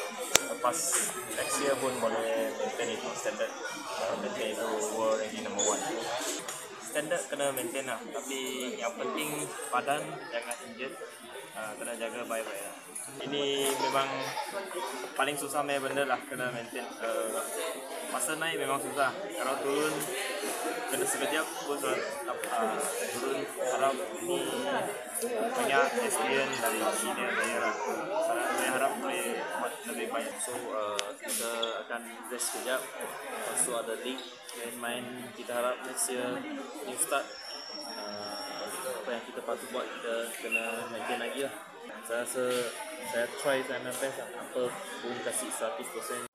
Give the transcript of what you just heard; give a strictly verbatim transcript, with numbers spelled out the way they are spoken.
lepas next year pun boleh maintain itu standard, uh, maintain itu world ranking number one. Standard kena maintain lah, tapi yang penting badan jangan injured, uh, kena jaga baik-baik lah. Ini memang paling susah main benda lah, kena maintain. Uh, masa naik memang susah, kalau turun kena sekejap pun uh, turun. Harap ini banyak experience dari senior saya lah. Saya harap boleh buat lebih baik. So uh, kita akan rest sekejap, lepas tu ada league main-main. Kita harap next year new start, uh, apa yang kita patut buat kita kena maintain lagi lah. Saya rasa saya try saya main best lah, apa pun kasih seratus peratus.